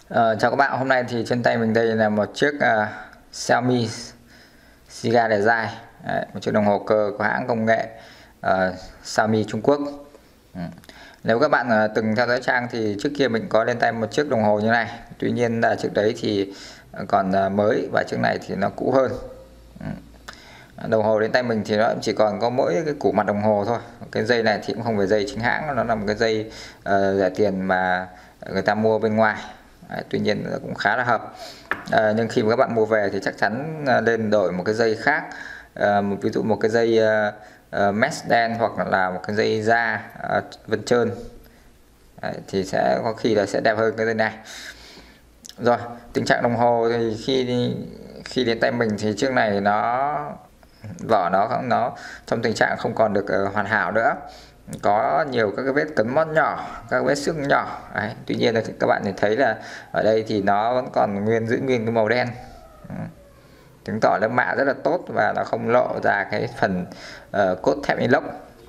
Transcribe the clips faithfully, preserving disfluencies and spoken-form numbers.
Ờ, Chào các bạn, hôm nay thì trên tay mình đây là một chiếc uh, Xiaomi Ciga để dài. Đấy, một chiếc đồng hồ cơ của hãng công nghệ uh, Xiaomi Trung Quốc. Ừ. Nếu các bạn uh, từng theo dõi trang thì trước kia mình có lên tay một chiếc đồng hồ như này. Tuy nhiên là chiếc đấy thì còn uh, mới và chiếc này thì nó cũ hơn. Ừ. Đồng hồ đến tay mình thì nó chỉ còn có mỗi cái củ mặt đồng hồ thôi. Cái dây này thì cũng không phải dây chính hãng, nó là một cái dây uh, rẻ tiền mà người ta mua bên ngoài. Đấy, tuy nhiên cũng khá là hợp. À, nhưng khi mà các bạn mua về thì chắc chắn lên đổi một cái dây khác, à, một ví dụ một cái dây uh, uh, mesh đen hoặc là một cái dây da uh, vân trơn. Đấy, thì sẽ có khi là sẽ đẹp hơn cái dây này. Rồi tình trạng đồng hồ thì khi khi đến tay mình thì chiếc này nó vỏ nó nó trong tình trạng không còn được uh, hoàn hảo nữa, có nhiều các cái vết cấn mót nhỏ, các vết xước nhỏ. Đấy, tuy nhiên là các bạn nhìn thấy là ở đây thì nó vẫn còn nguyên giữ nguyên cái màu đen, chứng tỏ là mạ rất là tốt và nó không lộ ra cái phần uh, cốt thép inox.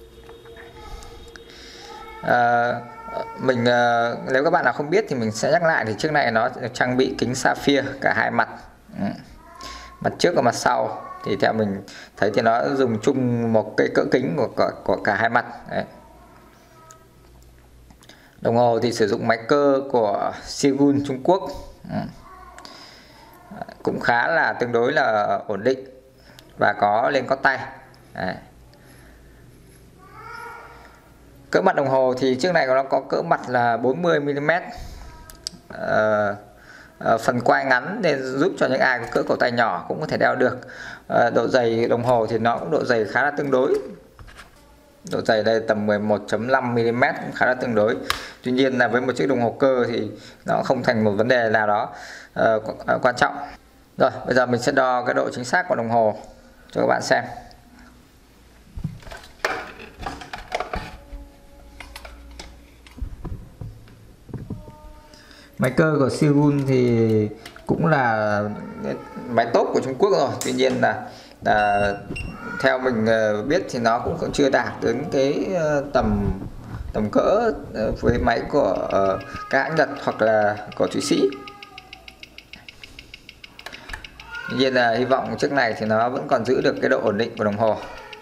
Uh, mình uh, nếu các bạn nào không biết thì mình sẽ nhắc lại, thì chiếc này nó trang bị kính sapphire cả hai mặt, ừ. mặt trước và mặt sau. Thì theo mình thấy thì nó dùng chung một cái cỡ kính của, của, của cả hai mặt. Đấy. Đồng hồ thì sử dụng máy cơ của Sigun Trung Quốc, ừ. cũng khá là tương đối là ổn định và có lên có tay. Đấy. Cỡ mặt đồng hồ thì chiếc này nó có cỡ mặt là bốn mươi mi li mét. Ờ, phần quai ngắn nên giúp cho những ai có cỡ cổ tay nhỏ cũng có thể đeo được. À, độ dày đồng hồ thì nó cũng độ dày khá là tương đối, độ dày đây tầm mười một phẩy năm mi li mét, cũng khá là tương đối. Tuy nhiên là với một chiếc đồng hồ cơ thì nó không thành một vấn đề nào đó uh, quan trọng. Rồi bây giờ mình sẽ đo cái độ chính xác của đồng hồ cho các bạn xem. Máy cơ của Sigun thì cũng là máy tốt của Trung Quốc rồi. Tuy nhiên là, là theo mình biết thì nó cũng chưa đạt đến cái tầm tầm cỡ với máy của các hãng Nhật hoặc là của Thụy Sĩ. Tuy nhiên là hy vọng chiếc này thì nó vẫn còn giữ được cái độ ổn định của đồng hồ.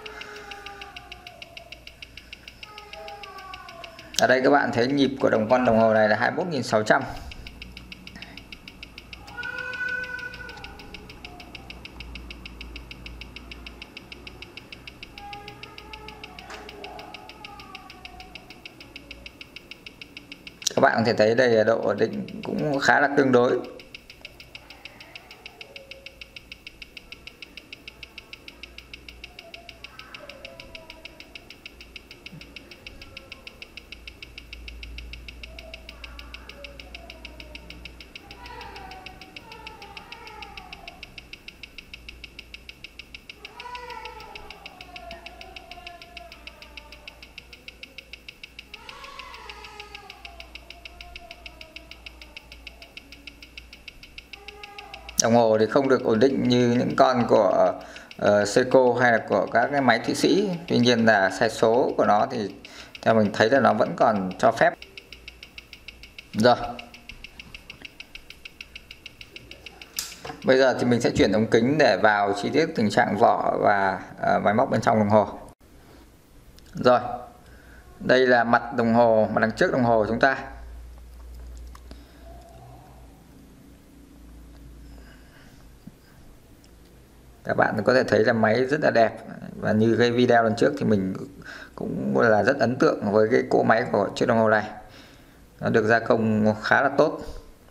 Ở đây các bạn thấy nhịp của đồng con đồng hồ này là hai mươi mốt nghìn sáu trăm. Các bạn có thể thấy đây là độ ổn định cũng khá là tương đối. Đồng hồ thì không được ổn định như những con của uh, Seiko hay là của các cái máy Thụy Sĩ. Tuy nhiên là sai số của nó thì theo mình thấy là nó vẫn còn cho phép. Rồi bây giờ thì mình sẽ chuyển ống kính để vào chi tiết tình trạng vỏ và uh, máy móc bên trong đồng hồ. Rồi đây là mặt đồng hồ, mặt đằng trước đồng hồ chúng ta. Các bạn có thể thấy là máy rất là đẹp, và như cái video lần trước thì mình cũng là rất ấn tượng với cái cỗ máy của chiếc đồng hồ này. Nó được gia công khá là tốt.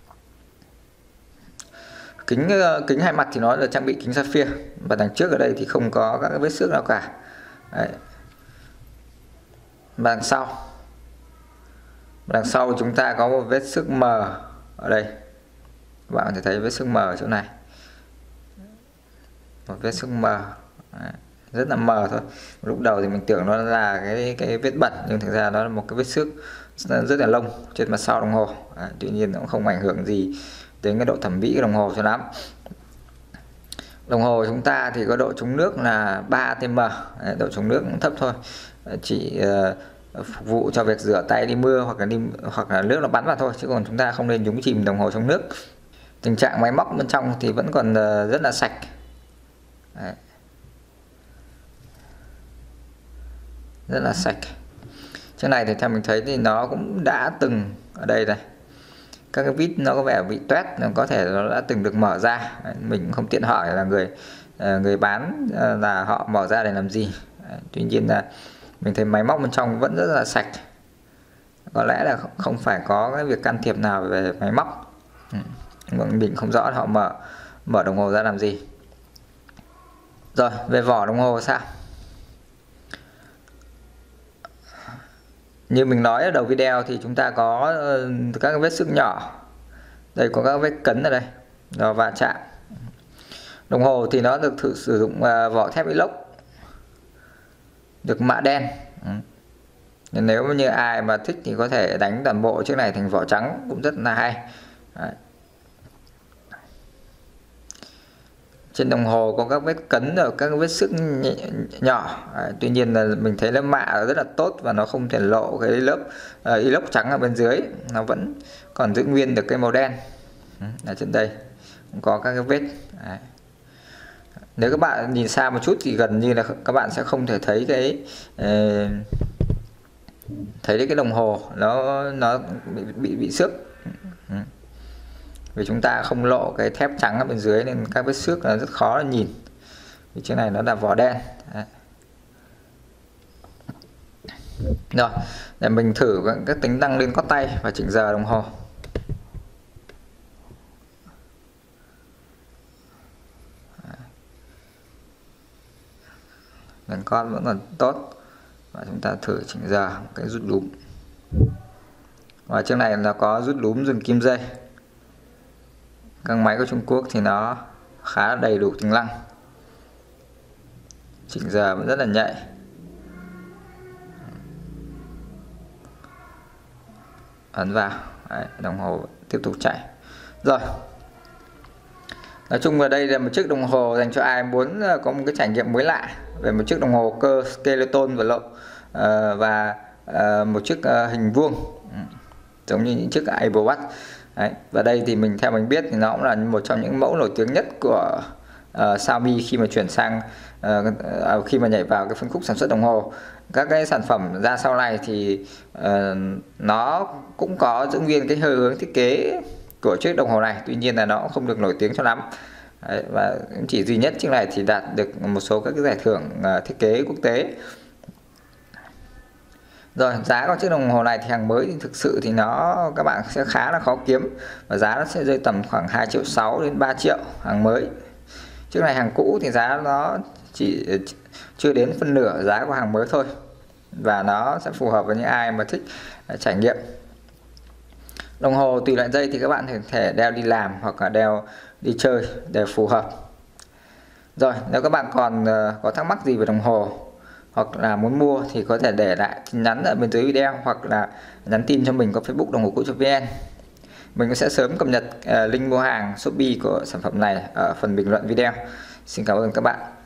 Kính kính hai mặt thì nó là trang bị kính sapphire, và đằng trước ở đây thì không có các cái vết xước nào cả. Đấy. Và đằng sau, và đằng sau chúng ta có một vết xước mờ ở đây. Các bạn có thể thấy vết xước mờ ở chỗ này, một vết xước mờ. Đấy, rất là mờ thôi. Lúc đầu thì mình tưởng nó là cái cái vết bẩn, nhưng thực ra nó là một cái vết xước rất là lông trên mặt sau đồng hồ. Đấy, tuy nhiên nó cũng không ảnh hưởng gì đến cái độ thẩm mỹ của đồng hồ cho lắm. Đồng hồ chúng ta thì có độ chống nước là ba A T M. Đấy, độ chống nước cũng thấp thôi, chỉ uh, phục vụ cho việc rửa tay đi mưa hoặc là đi hoặc là nước nó bắn vào thôi, chứ còn chúng ta không nên nhúng chìm đồng hồ trong nước. Tình trạng máy móc bên trong thì vẫn còn rất là sạch. Đấy. Rất là sạch. Chiếc này thì theo mình thấy thì nó cũng đã từng ở đây này, các cái vít nó có vẻ bị toét, có thể nó đã từng được mở ra. Mình cũng không tiện hỏi là người người bán là họ mở ra để làm gì. Tuy nhiên là mình thấy máy móc bên trong vẫn rất là sạch, có lẽ là không phải có cái việc can thiệp nào về máy móc. Mình không rõ họ mở mở đồng hồ ra làm gì. Rồi về vỏ đồng hồ sao? Như mình nói ở đầu video thì chúng ta có các cái vết xước nhỏ. Đây có các vết cấn ở đây do va chạm. Đồng hồ thì nó được thử sử dụng vỏ thép inox, được mạ đen. Nên nếu như ai mà thích thì có thể đánh toàn bộ chiếc này thành vỏ trắng cũng rất là hay. Đấy. Trên đồng hồ có các vết cấn rồi các vết xước nhỏ. Đấy. Tuy nhiên là mình thấy nó mạ rất là tốt và nó không thể lộ cái lớp uh, inox trắng ở bên dưới, nó vẫn còn giữ nguyên được cái màu đen. Ở trên đây cũng có các cái vết. Đấy. Nếu các bạn nhìn xa một chút thì gần như là các bạn sẽ không thể thấy cái uh, thấy cái đồng hồ nó nó bị bị, bị xước. Vì chúng ta không lộ cái thép trắng ở bên dưới nên các vết xước là rất khó là nhìn. Vì chiếc này nó là vỏ đen. Đấy. Rồi, để mình thử các tính năng lên cót tay và chỉnh giờ đồng hồ. Lên cót vẫn còn tốt. Và chúng ta thử chỉnh giờ cái rút lúm. Và chiếc này nó có rút lúm dừng kim dây. Các máy của Trung Quốc thì nó khá là đầy đủ tính năng. Chỉnh giờ vẫn rất là nhạy. Ấn vào. Đấy, đồng hồ tiếp tục chạy. Rồi. Nói chung ở đây là một chiếc đồng hồ dành cho ai muốn có một cái trải nghiệm mới lạ về một chiếc đồng hồ cơ skeleton và lộ và một chiếc hình vuông giống như những chiếc Apple Watch. Đấy. Và đây thì mình theo mình biết thì nó cũng là một trong những mẫu nổi tiếng nhất của uh, Xiaomi khi mà chuyển sang uh, khi mà nhảy vào cái phân khúc sản xuất đồng hồ. Các cái sản phẩm ra sau này thì uh, nó cũng có giữ nguyên cái hơi hướng thiết kế của chiếc đồng hồ này, tuy nhiên là nó cũng không được nổi tiếng cho lắm. Đấy. Và chỉ duy nhất chiếc này thì đạt được một số các cái giải thưởng uh, thiết kế quốc tế. Rồi giá của chiếc đồng hồ này thì hàng mới thì thực sự thì nó các bạn sẽ khá là khó kiếm, và giá nó sẽ rơi tầm khoảng hai triệu sáu đến ba triệu hàng mới. Chiếc này hàng cũ thì giá nó chỉ chưa đến phân nửa giá của hàng mới thôi, và nó sẽ phù hợp với những ai mà thích trải nghiệm. Đồng hồ tùy loại dây thì các bạn có thể đeo đi làm hoặc là đeo đi chơi đều phù hợp. Rồi nếu các bạn còn có thắc mắc gì về đồng hồ hoặc là muốn mua thì có thể để lại tin nhắn ở bên dưới video hoặc là nhắn tin cho mình qua Facebook đồng hồ cũ chấm vn. Mình sẽ sớm cập nhật uh, link mua hàng Shopee của sản phẩm này ở phần bình luận video. Xin cảm ơn các bạn.